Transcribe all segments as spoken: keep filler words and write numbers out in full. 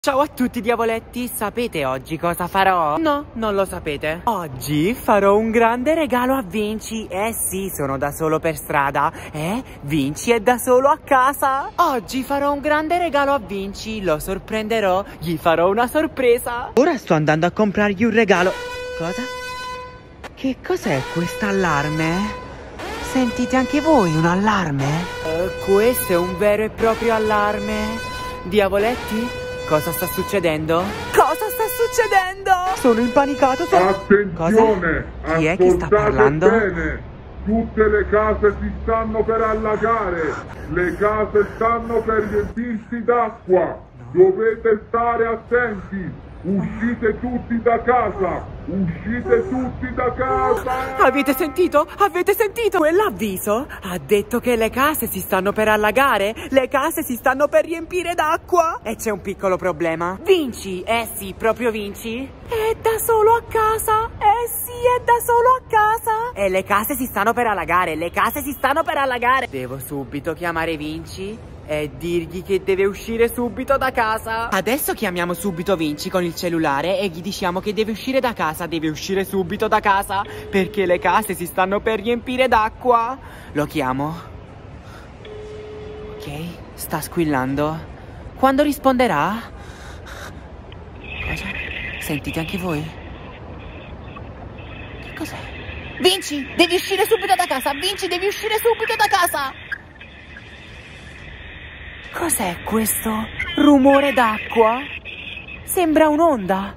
Ciao a tutti diavoletti, sapete oggi cosa farò? No, non lo sapete. Oggi farò un grande regalo a Vinci. Eh sì, sono da solo per strada. Eh, Vinci è da solo a casa. Oggi farò un grande regalo a Vinci, lo sorprenderò, gli farò una sorpresa. Ora sto andando a comprargli un regalo. Cosa? Che cos'è questo allarme? Sentite anche voi un allarme? Uh, questo è un vero e proprio allarme. Diavoletti? Cosa sta succedendo? Cosa sta succedendo? Sono impanicato, sono... Attenzione! Cosa? Chi è che sta parlando? Bene. Tutte le case si stanno per allagare. Le case stanno per riempirsi d'acqua. Dovete stare attenti. Uscite tutti da casa. Uscite tutti da casa. Avete sentito? Avete sentito? Quell'avviso ha detto che le case si stanno per allagare. Le case si stanno per riempire d'acqua. E c'è un piccolo problema. Vinci, eh sì, proprio Vinci, è da solo a casa. Eh sì, è da solo a casa. E le case si stanno per allagare. Le case si stanno per allagare. Devo subito chiamare Vinci e dirgli che deve uscire subito da casa. Adesso chiamiamo subito Vinci con il cellulare e gli diciamo che deve uscire da casa. Deve uscire subito da casa perché le case si stanno per riempire d'acqua. Lo chiamo. Ok, sta squillando. Quando risponderà? Cosa? Sentite anche voi? Che cos'è? Vinci, devi uscire subito da casa. Vinci, devi uscire subito da casa. Cos'è questo rumore d'acqua? Sembra un'onda.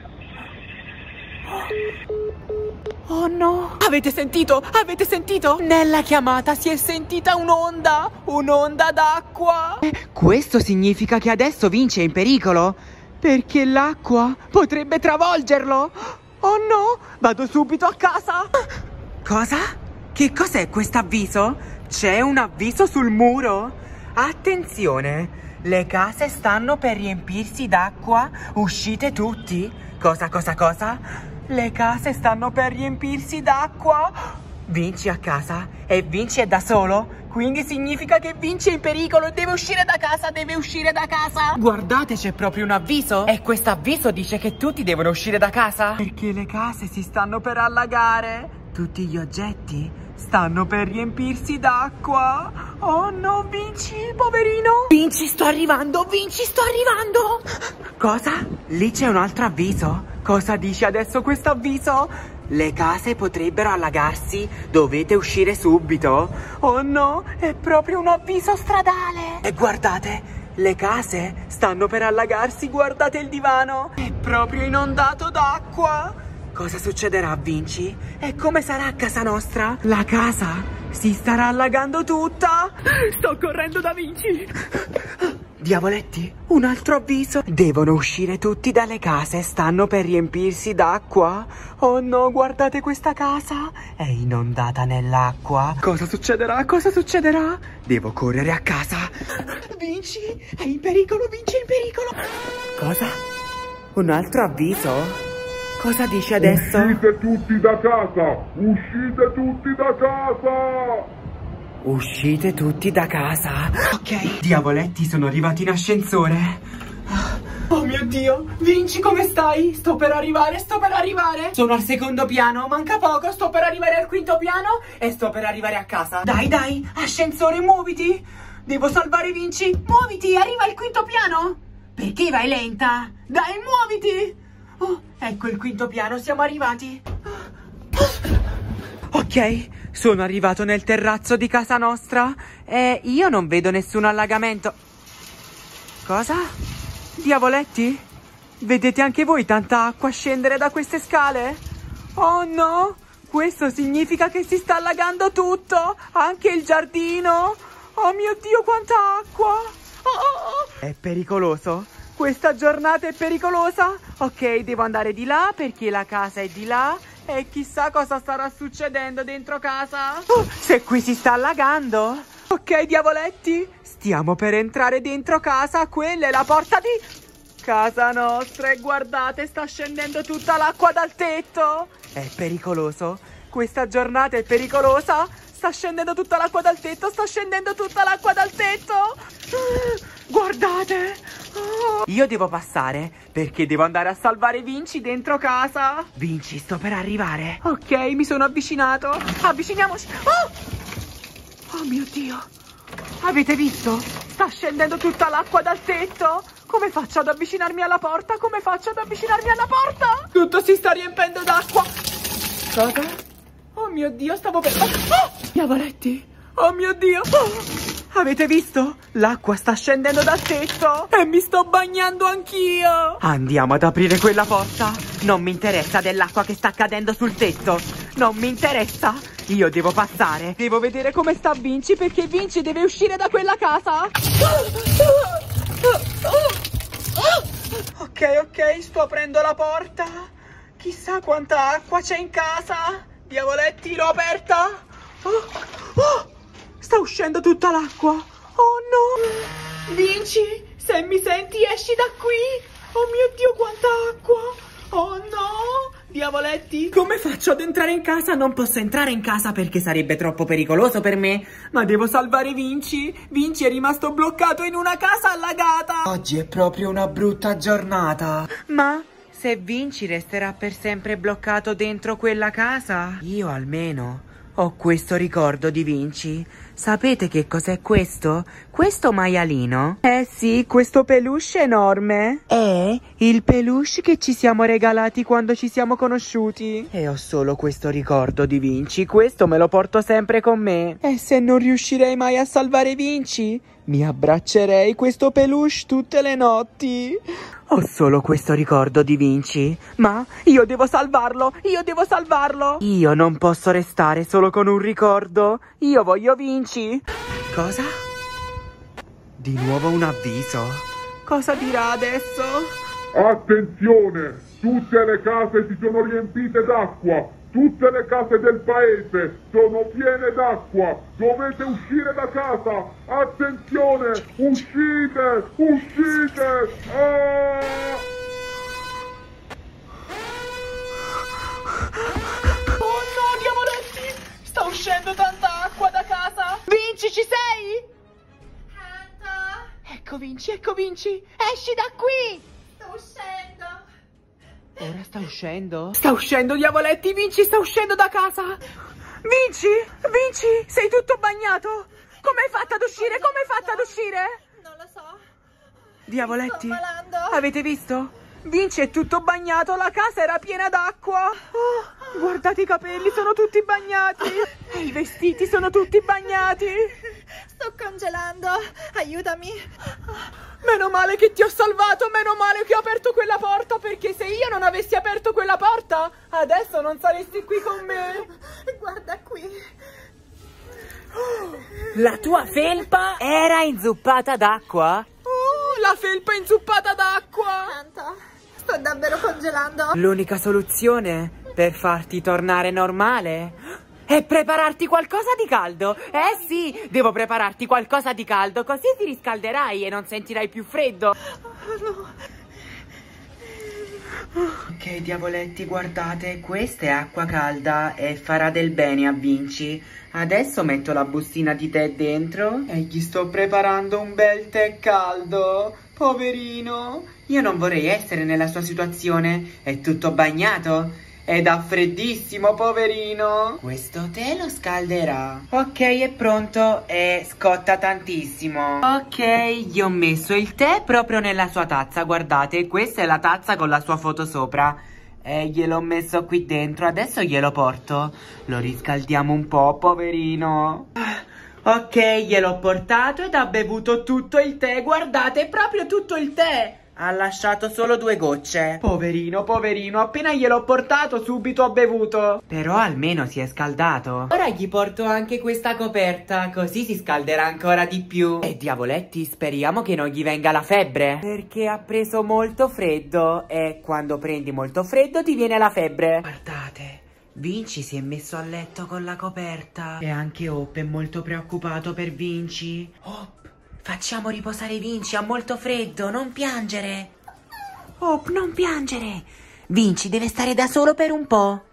Oh no! Avete sentito? Avete sentito? Nella chiamata si è sentita un'onda! Un'onda d'acqua! Questo significa che adesso Vinci è in pericolo? Perché l'acqua potrebbe travolgerlo! Oh no! Vado subito a casa! Cosa? Che cos'è questo avviso? C'è un avviso sul muro? Attenzione! Le case stanno per riempirsi d'acqua. Uscite tutti. Cosa, cosa, cosa? Le case stanno per riempirsi d'acqua. Vinci a casa e Vinci è da solo. Quindi significa che Vinci è in pericolo e deve uscire da casa, deve uscire da casa. Guardate, c'è proprio un avviso. E questo avviso dice che tutti devono uscire da casa. Perché le case si stanno per allagare. Tutti gli oggetti stanno per riempirsi d'acqua. Oh no, Vinci, poverino. Vinci, sto arrivando, Vinci, sto arrivando. Cosa? Lì c'è un altro avviso. Cosa dice adesso questo avviso? Le case potrebbero allagarsi, dovete uscire subito. Oh no, è proprio un avviso stradale. E guardate, le case stanno per allagarsi, guardate il divano. È proprio inondato d'acqua. Cosa succederà a Vinci? E come sarà a casa nostra? La casa si starà allagando tutta. Sto correndo da Vinci. Diavoletti, un altro avviso. Devono uscire tutti dalle case, stanno per riempirsi d'acqua. Oh no, guardate questa casa, è inondata nell'acqua. Cosa succederà? Cosa succederà? Devo correre a casa. Vinci, è in pericolo, Vinci è in pericolo. Cosa? Un altro avviso? Cosa dice adesso? Uscite tutti da casa! Uscite tutti da casa! Uscite tutti da casa. Ok. Diavoletti, sono arrivati in ascensore. Oh mio Dio. Vinci, come stai? Sto per arrivare, sto per arrivare. Sono al secondo piano, manca poco. Sto per arrivare al quinto piano e sto per arrivare a casa. Dai, dai, ascensore, muoviti. Devo salvare Vinci. Muoviti, arriva al quinto piano. Perché vai lenta? Dai, muoviti. Oh, ecco il quinto piano, siamo arrivati. Ok, sono arrivato nel terrazzo di casa nostra e io non vedo nessun allagamento. Cosa? Diavoletti? Vedete anche voi tanta acqua scendere da queste scale? Oh no, questo significa che si sta allagando tutto, anche il giardino. Oh mio Dio, quanta acqua. Oh, oh, oh. È pericoloso. Questa giornata è pericolosa. Ok, devo andare di là perché la casa è di là. E chissà cosa starà succedendo dentro casa. Oh, se qui si sta allagando. Ok, diavoletti, stiamo per entrare dentro casa. Quella è la porta di casa nostra. E guardate, sta scendendo tutta l'acqua dal tetto. È pericoloso. Questa giornata è pericolosa. sta scendendo tutta l'acqua dal tetto, sta scendendo tutta l'acqua dal tetto. Guardate. Oh. Io devo passare perché devo andare a salvare Vinci dentro casa. Vinci, sto per arrivare. Ok, mi sono avvicinato. Avviciniamoci. Oh, oh mio Dio. Avete visto? Sta scendendo tutta l'acqua dal tetto. Come faccio ad avvicinarmi alla porta? Come faccio ad avvicinarmi alla porta? Tutto si sta riempendo d'acqua. Cosa? Oh mio Dio, stavo per... Oh, oh! Diavoletti. Oh mio Dio. Oh. Avete visto? L'acqua sta scendendo dal tetto e mi sto bagnando anch'io. Andiamo ad aprire quella porta. Non mi interessa dell'acqua che sta cadendo sul tetto. Non mi interessa. Io devo passare. Devo vedere come sta Vinci, perché Vinci deve uscire da quella casa. Ok, ok, sto aprendo la porta. Chissà quanta acqua c'è in casa. Diavoletti, l'ho aperta. Oh, oh. Sta uscendo tutta l'acqua. Oh no. Vinci, se mi senti esci da qui. Oh mio Dio, quanta acqua. Oh no. Diavoletti, come faccio ad entrare in casa? Non posso entrare in casa perché sarebbe troppo pericoloso per me. Ma devo salvare Vinci. Vinci è rimasto bloccato in una casa allagata. Oggi è proprio una brutta giornata. Ma se Vinci resterà per sempre bloccato dentro quella casa, io almeno ho questo ricordo di Vinci. Sapete che cos'è questo? Questo maialino? Eh sì, questo peluche enorme. È il peluche che ci siamo regalati quando ci siamo conosciuti. E ho solo questo ricordo di Vinci. Questo me lo porto sempre con me. E se non riuscirei mai a salvare Vinci, mi abbraccerei questo peluche tutte le notti. Ho solo questo ricordo di Vinci. Ma io devo salvarlo. Io devo salvarlo. Io non posso restare solo con un ricordo. Io voglio Vinci. Cosa? Di nuovo un avviso. Cosa dirà adesso? Attenzione! Tutte le case si sono riempite d'acqua. Tutte le case del paese sono piene d'acqua. Dovete uscire da casa. Attenzione! Uscite! Uscite! Ah! Oh no, diavoletti! Sta uscendo tanta acqua da casa. Vinci, ci sei? Pronto? Ecco Vinci, ecco Vinci. Esci da qui. Sto uscendo. Ora sta uscendo? Sta uscendo, diavoletti. Vinci sta uscendo da casa. Vinci, Vinci, sei tutto bagnato. Come hai fatto ad uscire? Come hai fatto ad uscire? Non lo so. Diavoletti, Sto volando. avete visto? Vinci è tutto bagnato, la casa era piena d'acqua. Oh, guardate i capelli, sono tutti bagnati. E i vestiti sono tutti bagnati. Sto congelando. Aiutami. Meno male che ti ho salvato, meno male che ho aperto quella porta, perché se io non avessi aperto quella porta, adesso non saresti qui con me. Guarda qui. La tua felpa era inzuppata d'acqua? Oh, la felpa inzuppata d'acqua. Tanto, sto davvero congelando. L'unica soluzione per farti tornare normale è prepararti qualcosa di caldo. Eh sì, devo prepararti qualcosa di caldo, così ti riscalderai e non sentirai più freddo. Oh, no. Ok, diavoletti, guardate, questa è acqua calda e farà del bene a Vinci. Adesso metto la bustina di tè dentro e gli sto preparando un bel tè caldo. Poverino, io non vorrei essere nella sua situazione. È tutto bagnato ed ha freddissimo, poverino. Questo tè lo scalderà. Ok, è pronto e scotta tantissimo. Ok, gli ho messo il tè proprio nella sua tazza. Guardate, questa è la tazza con la sua foto sopra. E gliel'ho messo qui dentro. Adesso glielo porto. Lo riscaldiamo un po', poverino. Ok, gliel'ho portato ed ha bevuto tutto il tè. Guardate, proprio tutto il tè. Ha lasciato solo due gocce. Poverino, poverino, appena gliel'ho portato subito ha bevuto. Però almeno si è scaldato. Ora gli porto anche questa coperta, così si scalderà ancora di più. E diavoletti, speriamo che non gli venga la febbre, perché ha preso molto freddo e quando prendi molto freddo ti viene la febbre. Guardate, Vinci si è messo a letto con la coperta. E anche Hope è molto preoccupato per Vinci. Hope, facciamo riposare Vinci, ha molto freddo, non piangere. Hope, non piangere. Vinci deve stare da solo per un po'.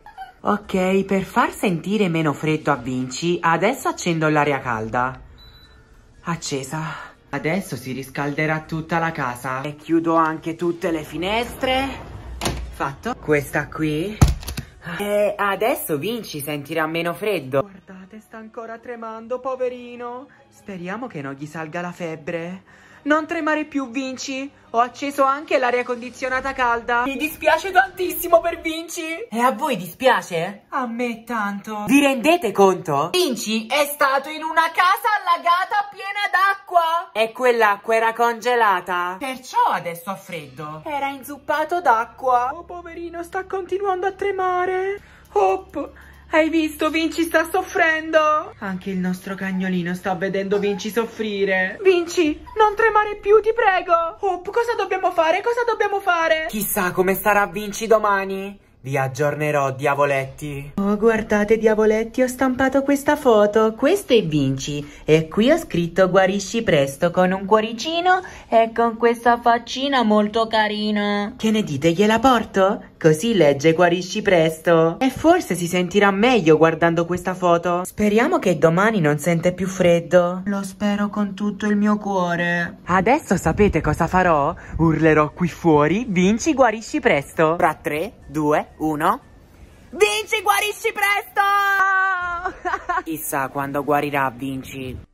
Ok, per far sentire meno freddo a Vinci, adesso accendo l'aria calda. Accesa. Adesso si riscalderà tutta la casa. E chiudo anche tutte le finestre. Fatto. Questa qui. E adesso Vinci sentirà meno freddo. Guardate, sta ancora tremando, poverino. Speriamo che non gli salga la febbre. Non tremare più, Vinci. Ho acceso anche l'aria condizionata calda. Mi dispiace tantissimo per Vinci. E a voi dispiace? A me tanto. Vi rendete conto? Vinci è stato in una casa allagata piena d'acqua. E quell'acqua era congelata. Perciò adesso ha freddo. Era inzuppato d'acqua. Oh, poverino, sta continuando a tremare. Hop. Hai visto? Vinci sta soffrendo. Anche il nostro cagnolino sta vedendo Vinci soffrire. Vinci, non tremare più, ti prego. Hop, cosa dobbiamo fare? Cosa dobbiamo fare? Chissà come starà Vinci domani. Vi aggiornerò, diavoletti. Oh, guardate, diavoletti, ho stampato questa foto. Questo è Vinci. E qui ho scritto guarisci presto con un cuoricino e con questa faccina molto carina. Che ne dite, gliela porto? Così legge guarisci presto. E forse si sentirà meglio guardando questa foto. Speriamo che domani non sente più freddo. Lo spero con tutto il mio cuore. Adesso sapete cosa farò? Urlerò qui fuori, Vinci guarisci presto. Tra tre, due, uno. Vinci guarisci presto! Chissà quando guarirà Vinci.